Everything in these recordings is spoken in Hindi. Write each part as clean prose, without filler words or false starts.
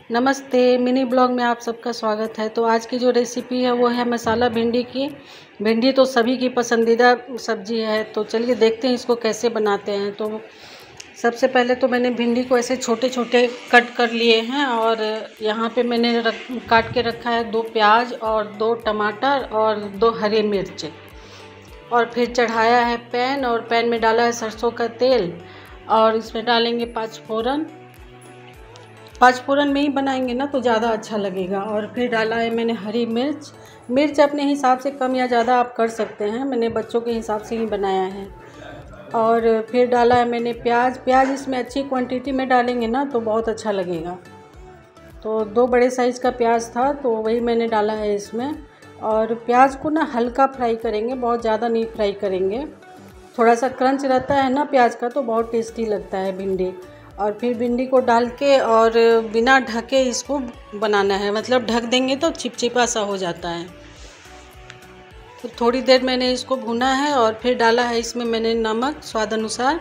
नमस्ते, मिनी ब्लॉग में आप सबका स्वागत है। तो आज की जो रेसिपी है वो है मसाला भिंडी की। भिंडी तो सभी की पसंदीदा सब्जी है, तो चलिए देखते हैं इसको कैसे बनाते हैं। तो सबसे पहले तो मैंने भिंडी को ऐसे छोटे छोटे कट कर लिए हैं और यहाँ पे मैंने काट के रखा है 2 प्याज और 2 टमाटर और 2 हरी मिर्च। और फिर चढ़ाया है पैन और पैन में डाला है सरसों का तेल और इसमें डालेंगे 5 फोरन। 5 फोरन में ही बनाएंगे ना तो ज़्यादा अच्छा लगेगा। और फिर डाला है मैंने हरी मिर्च अपने हिसाब से कम या ज़्यादा आप कर सकते हैं, मैंने बच्चों के हिसाब से ही बनाया है। और फिर डाला है मैंने प्याज इसमें अच्छी क्वांटिटी में डालेंगे ना तो बहुत अच्छा लगेगा। तो 2 बड़े साइज़ का प्याज था तो वही मैंने डाला है इसमें। और प्याज को ना हल्का फ्राई करेंगे, बहुत ज़्यादा नहीं फ्राई करेंगे। थोड़ा सा क्रंच रहता है ना प्याज का तो बहुत टेस्टी लगता है भिंडी। और फिर भिंडी को डाल के और बिना ढके इसको बनाना है, मतलब ढक देंगे तो चिपचिपा सा हो जाता है। तो थोड़ी देर मैंने इसको भुना है और फिर डाला है इसमें मैंने नमक स्वाद अनुसार।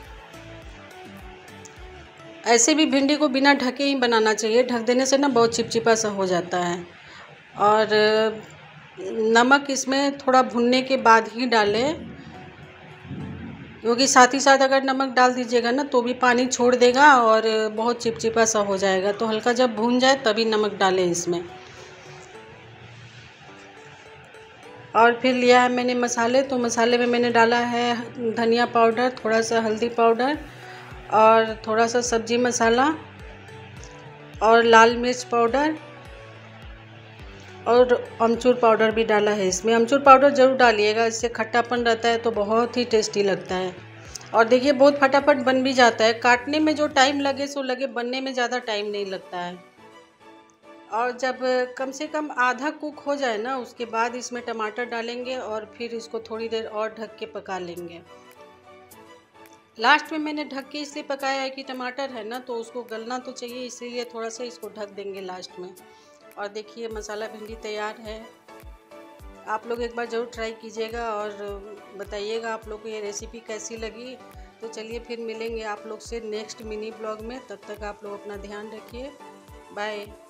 ऐसे भी भिंडी को बिना ढके ही बनाना चाहिए, ढक देने से ना बहुत चिपचिपा सा हो जाता है। और नमक इसमें थोड़ा भुनने के बाद ही डालें, क्योंकि साथ ही साथ अगर नमक डाल दीजिएगा ना तो भी पानी छोड़ देगा और बहुत चिपचिपा सा हो जाएगा। तो हल्का जब भून जाए तभी नमक डालें इसमें। और फिर लिया है मैंने मसाले, तो मसाले में मैंने डाला है धनिया पाउडर, थोड़ा सा हल्दी पाउडर और थोड़ा सा सब्जी मसाला और लाल मिर्च पाउडर और अमचूर पाउडर भी डाला है इसमें। अमचूर पाउडर ज़रूर डालिएगा, इससे खट्टापन रहता है तो बहुत ही टेस्टी लगता है। और देखिए बहुत फटाफट बन भी जाता है, काटने में जो टाइम लगे सो लगे, बनने में ज़्यादा टाइम नहीं लगता है। और जब कम से कम आधा कुक हो जाए ना उसके बाद इसमें टमाटर डालेंगे और फिर इसको थोड़ी देर और ढक के पका लेंगे। लास्ट में मैंने ढक के इसलिए पकाया है कि टमाटर है ना तो उसको गलना तो चाहिए, इसीलिए थोड़ा सा इसको ढक देंगे लास्ट में। और देखिए मसाला भिंडी तैयार है। आप लोग एक बार ज़रूर ट्राई कीजिएगा और बताइएगा आप लोग को ये रेसिपी कैसी लगी। तो चलिए फिर मिलेंगे आप लोग से नेक्स्ट मिनी ब्लॉग में, तब तक आप लोग अपना ध्यान रखिए। बाय।